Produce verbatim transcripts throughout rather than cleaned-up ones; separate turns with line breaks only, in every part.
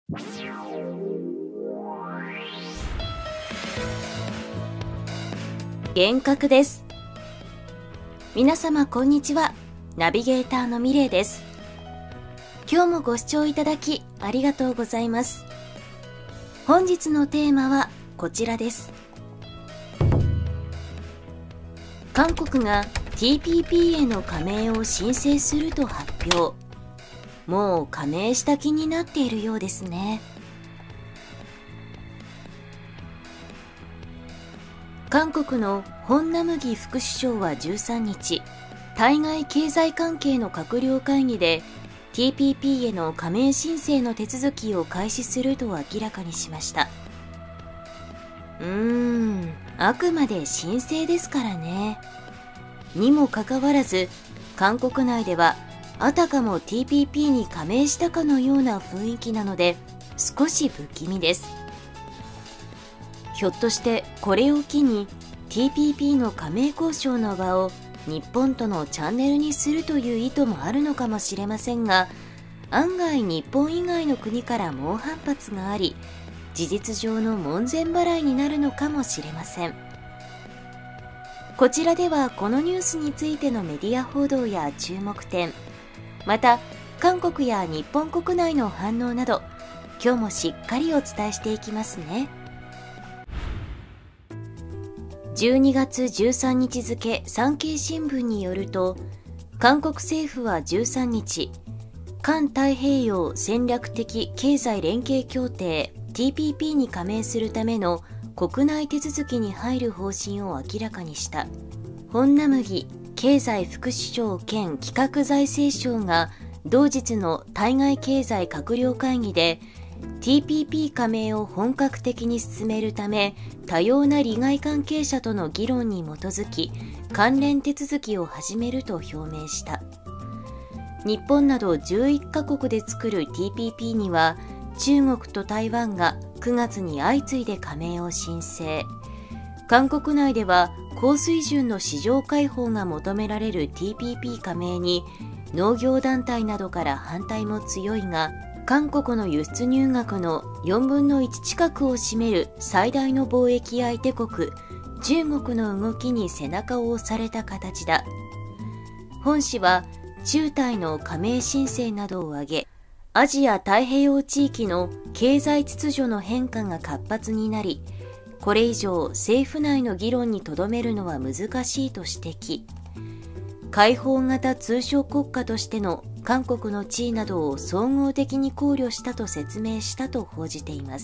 幻覚です。皆様こんにちは。ナビゲーターのミレイです。今日もご視聴いただきありがとうございます。本日のテーマはこちらです。韓国が ティーピーピー への加盟を申請すると発表。もう加盟した気になっているようですね。韓国のホン・ナムギ副首相はじゅうさんにち、対外経済関係の閣僚会議で ティーピーピー への加盟申請の手続きを開始すると明らかにしました。うーん、あくまで申請ですからね。にもかかわらず、韓国内ではあたかも ティーピーピー に加盟したかのような雰囲気なので、少し不気味です。ひょっとしてこれを機に ティーピーピー の加盟交渉の場を日本とのチャンネルにするという意図もあるのかもしれませんが、案外日本以外の国から猛反発があり、事実上の門前払いになるのかもしれません。こちらではこのニュースについてのメディア報道や注目点、また韓国や日本国内の反応など、今日もしっかりお伝えしていきますね。じゅうにがつじゅうさんにち付産経新聞によると、韓国政府はじゅうさんにち、環太平洋戦略的経済連携協定 ティーピーピー に加盟するための国内手続きに入る方針を明らかにした。ホン・ナムギ経済副首相兼企画財政相が同日の対外経済閣僚会議で、ティーピーピー 加盟を本格的に進めるため、多様な利害関係者との議論に基づき関連手続きを始めると表明した。日本などじゅういっかこくで作る ティーピーピー には、中国と台湾がくがつに相次いで加盟を申請。韓国内では高水準の市場開放が求められる ティーピーピー 加盟に農業団体などから反対も強いが、韓国の輸出入額のよんぶんのいち近くを占める最大の貿易相手国、中国の動きに背中を押された形だ。本紙は中台の加盟申請などを挙げ、アジア太平洋地域の経済秩序の変化が活発になり、これ以上政府内の議論にとどめるのは難しいと指摘。開放型通商国家としての韓国の地位などを総合的に考慮したと説明したと報じています。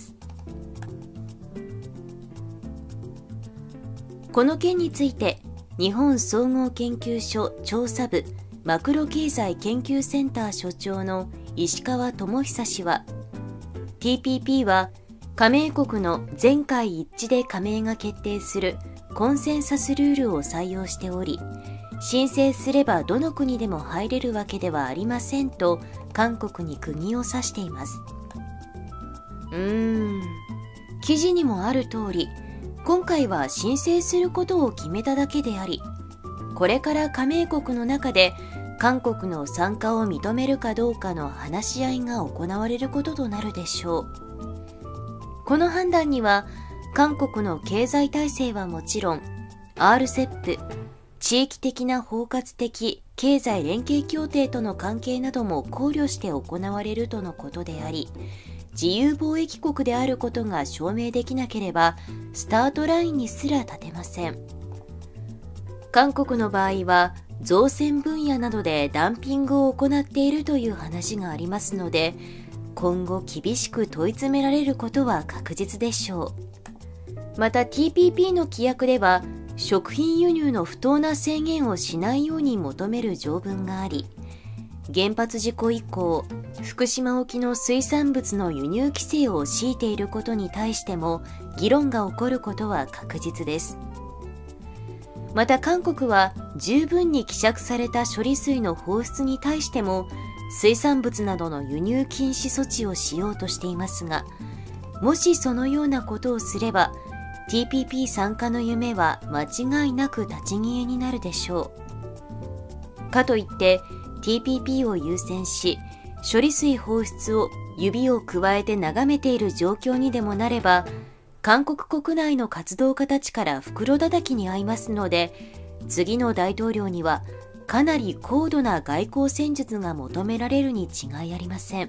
この件について、日本総合研究所調査部マクロ経済研究センター所長の石川智久氏は、ティーピーピー は加盟国の全会一致で加盟が決定するコンセンサスルールを採用しており、申請すればどの国でも入れるわけではありませんと韓国に釘を刺しています。うーん、記事にもある通り、今回は申請することを決めただけであり、これから加盟国の中で韓国の参加を認めるかどうかの話し合いが行われることとなるでしょう。この判断には、韓国の経済体制はもちろん、アールセップ、地域的な包括的経済連携協定との関係なども考慮して行われるとのことであり、自由貿易国であることが証明できなければ、スタートラインにすら立てません。韓国の場合は、造船分野などでダンピングを行っているという話がありますので、今後厳しく問い詰められることは確実でしょう。また ティーピーピー の規約では、食品輸入の不当な制限をしないように求める条文があり、原発事故以降、福島沖の水産物の輸入規制を強いていることに対しても議論が起こることは確実です。また韓国は十分に希釈された処理水の放出に対しても水産物などの輸入禁止措置をしようとしていますが、もしそのようなことをすれば ティーピーピー 参加の夢は間違いなく立ち消えになるでしょう。かといって ティーピーピー を優先し処理水放出を指をくわえて眺めている状況にでもなれば、韓国国内の活動家たちから袋叩きに遭いますので、次の大統領にはかなり高度な外交戦術が求められるに違いありません。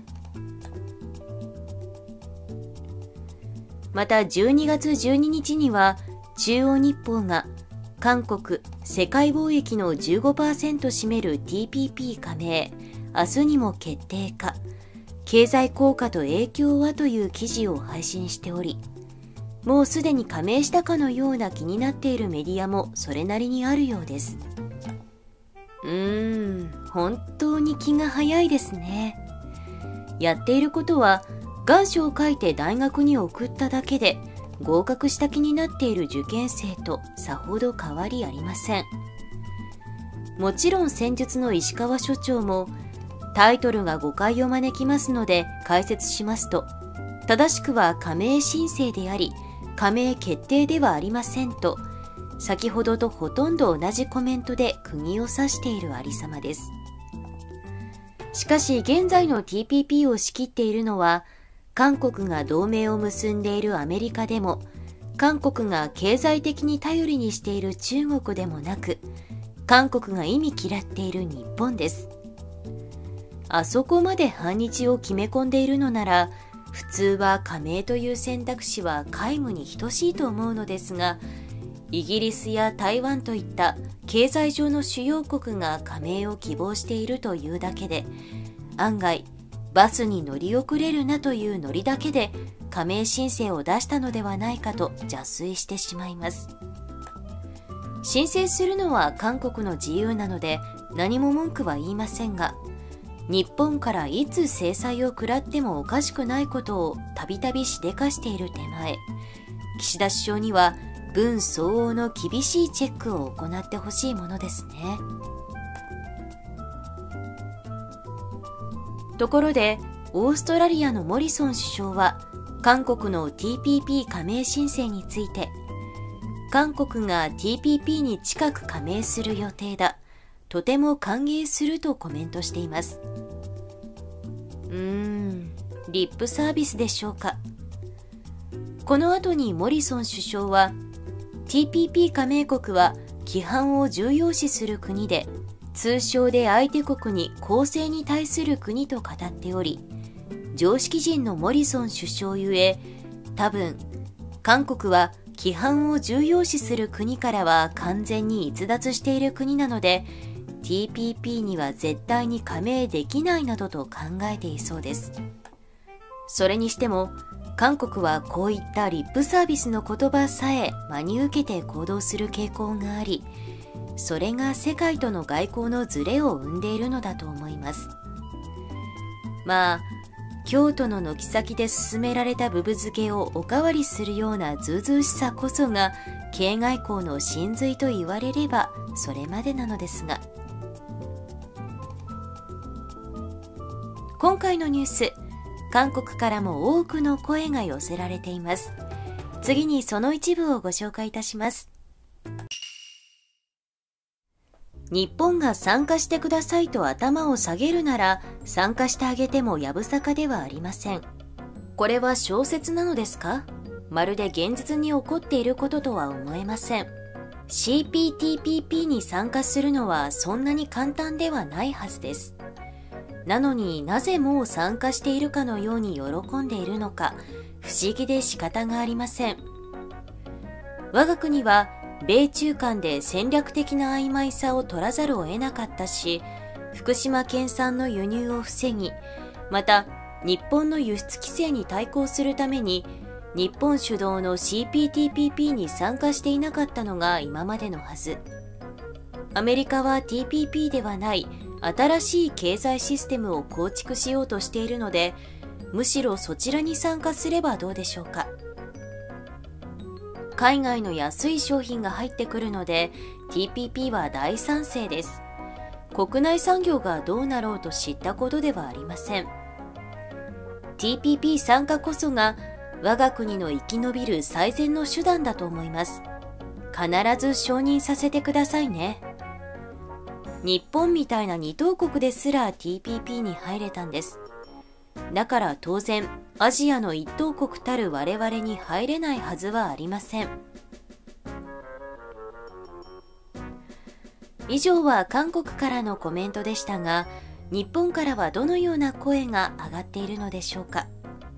またじゅうにがつじゅうににちには中央日報が韓国世界貿易の じゅうごパーセント 占める ティーピーピー 加盟、明日にも決定か、経済効果と影響はという記事を配信しており、もうすでに加盟したかのような気になっているメディアもそれなりにあるようです。うーん、本当に気が早いですね。やっていることは願書を書いて大学に送っただけで合格した気になっている受験生とさほど変わりありません。もちろん戦術の石川所長もタイトルが誤解を招きますので解説しますと、正しくは加盟申請であり加盟決定ではありませんと、先ほどとほとんど同じコメントで釘を刺しているありさまです。しかし現在の ティーピーピー を仕切っているのは、韓国が同盟を結んでいるアメリカでも、韓国が経済的に頼りにしている中国でもなく、韓国が意味嫌っている日本です。あそこまで反日を決め込んでいるのなら、普通は加盟という選択肢は皆無に等しいと思うのですが、イギリスや台湾といった経済上の主要国が加盟を希望しているというだけで、案外バスに乗り遅れるなというノリだけで加盟申請を出したのではないかと邪推してしまいます。申請するのは韓国の自由なので何も文句は言いませんが、日本からいつ制裁を食らってもおかしくないことをたびたびしでかしている手前、岸田首相には分相応の厳しいチェックを行ってほしいものですね。ところで、オーストラリアのモリソン首相は韓国の ティーピーピー 加盟申請について、韓国が ティーピーピー に近く加盟する予定だ、とても歓迎するとコメントしています。うーん、リップサービスでしょうか。この後にモリソン首相は、ティーピーピー 加盟国は規範を重要視する国で、通称で相手国に公正に対する国と語っており、常識人のモリソン首相ゆえ、多分韓国は規範を重要視する国からは完全に逸脱している国なので、ティーピーピー には絶対に加盟できないなどと考えていそうです。それにしても韓国はこういったリップサービスの言葉さえ真に受けて行動する傾向があり、それが世界との外交のズレを生んでいるのだと思います。まあ京都の軒先で進められたブブ漬けをおかわりするようなずうずうしさこそが経外交の真髄と言われればそれまでなのですが、今回のニュース、韓国からも多くの声が寄せられています。次にその一部をご紹介いたします。日本が参加してくださいと頭を下げるなら参加してあげてもやぶさかではありません。これは小説なのですか？まるで現実に起こっていることとは思えません。シーピーティーピーピー に参加するのはそんなに簡単ではないはずです。なのになぜもう参加しているかのように喜んでいるのか不思議で仕方がありません。我が国は米中間で戦略的な曖昧さを取らざるを得なかったし、福島県産の輸入を防ぎ、また日本の輸出規制に対抗するために日本主導の シーピーティーピーピー に参加していなかったのが今までのはず。アメリカは ティーピーピー ではない新しい経済システムを構築しようとしているので、むしろそちらに参加すればどうでしょうか。海外の安い商品が入ってくるので ティーピーピー は大賛成です。国内産業がどうなろうと知ったことではありません。 ティーピーピー 参加こそが我が国の生き延びる最善の手段だと思います。必ず承認させてくださいね。日本みたいな二等国ですら ティーピーピー に入れたんです。 だから当然、アジアの一等国たる我々に入れないはずはありません。以上は韓国からのコメントでしたが、日本からはどのような声が上がっているのでしょうか。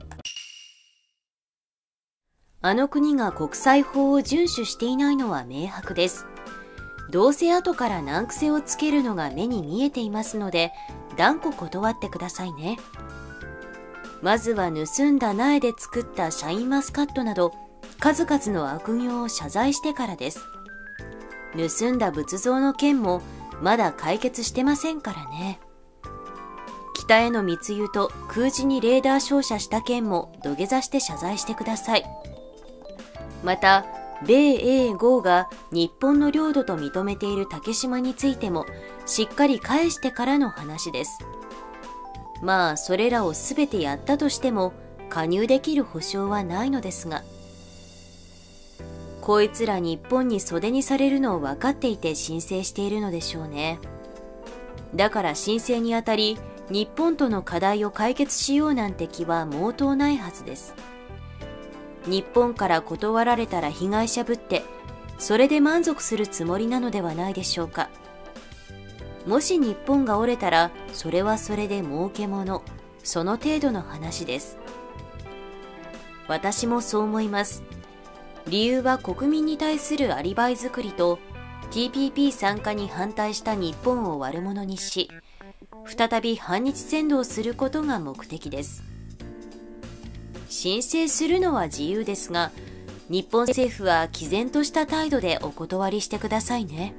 あの国が国際法を遵守していないのは明白です。どうせ後から難癖をつけるのが目に見えていますので、断固断ってくださいね。まずは盗んだ苗で作ったシャインマスカットなど、数々の悪行を謝罪してからです。盗んだ仏像の件もまだ解決してませんからね。北への密輸と空自にレーダー照射した件も土下座して謝罪してください。また、米英豪が日本の領土と認めている竹島についてもしっかり返してからの話です。まあ、それらをすべてやったとしても加入できる保証はないのですが、こいつら日本に袖にされるのを分かっていて申請しているのでしょうね。だから申請にあたり、日本との課題を解決しようなんて気は毛頭ないはずです。日本から断られたら被害者ぶって、それで満足するつもりなのではないでしょうか。もし日本が折れたら、それはそれで儲けもの、その程度の話です。私もそう思います。理由は国民に対するアリバイ作りと ティーピーピー 参加に反対した日本を悪者にし、再び反日扇動することが目的です。申請するのは自由ですが、日本政府は毅然とした態度でお断りしてくださいね。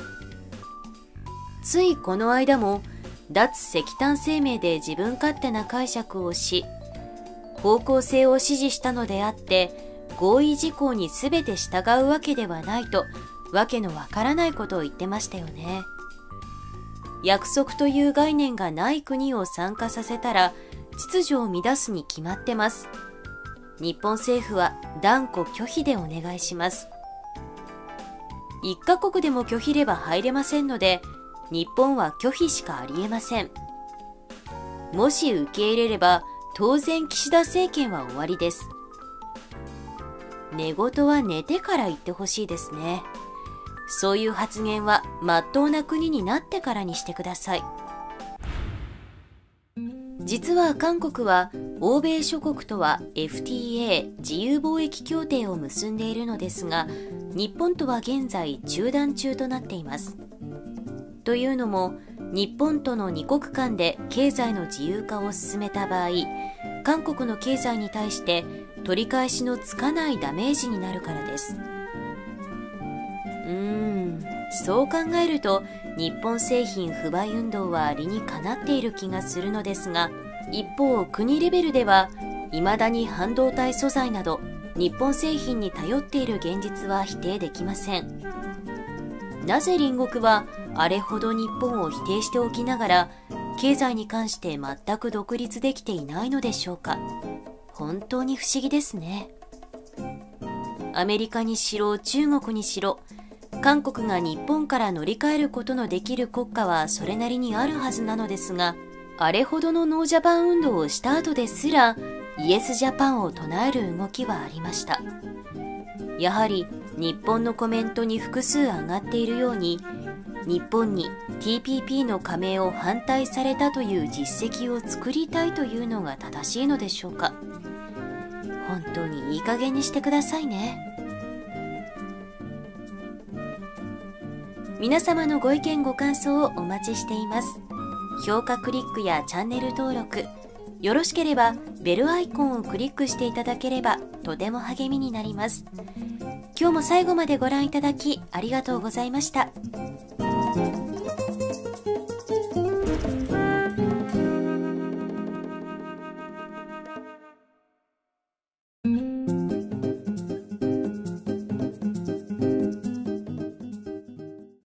ついこの間も脱石炭声明で自分勝手な解釈をし、方向性を指示したのであって合意事項に全て従うわけではないと、わけのわからないことを言ってましたよね。約束という概念がない国を参加させたら秩序を乱すに決まってます。日本政府は断固拒否でお願いします。一カ国でも拒否れば入れませんので、日本は拒否しかありえません。もし受け入れれば当然岸田政権は終わりです。寝言は寝てから言ってほしいですね。そういう発言は真っ当な国になってからにしてください。実は韓国は欧米諸国とは エフティーエー 自由貿易協定を結んでいるのですが、日本とは現在中断中となっています。というのも、日本との二国間で経済の自由化を進めた場合、韓国の経済に対して取り返しのつかないダメージになるからです。うーん、そう考えると日本製品不買運動は理にかなっている気がするのですが、一方国レベルでは未だに半導体素材など日本製品に頼っている現実は否定できません。なぜ隣国はあれほど日本を否定しておきながら経済に関して全く独立できていないのでしょうか。本当に不思議ですね。アメリカにしろ中国にしろ、韓国が日本から乗り換えることのできる国家はそれなりにあるはずなのですが、あれほどのノージャパン運動をした後ですらイエスジャパンを唱える動きはありました。やはり日本のコメントに複数上がっているように、日本に ティーピーピー の加盟を反対されたという実績を作りたいというのが正しいのでしょうか。本当にいい加減にしてくださいね。皆様のご意見ご感想をお待ちしています。評価クリックやチャンネル登録、よろしければベルアイコンをクリックしていただければとても励みになります。今日も最後までご覧いただきありがとうございました。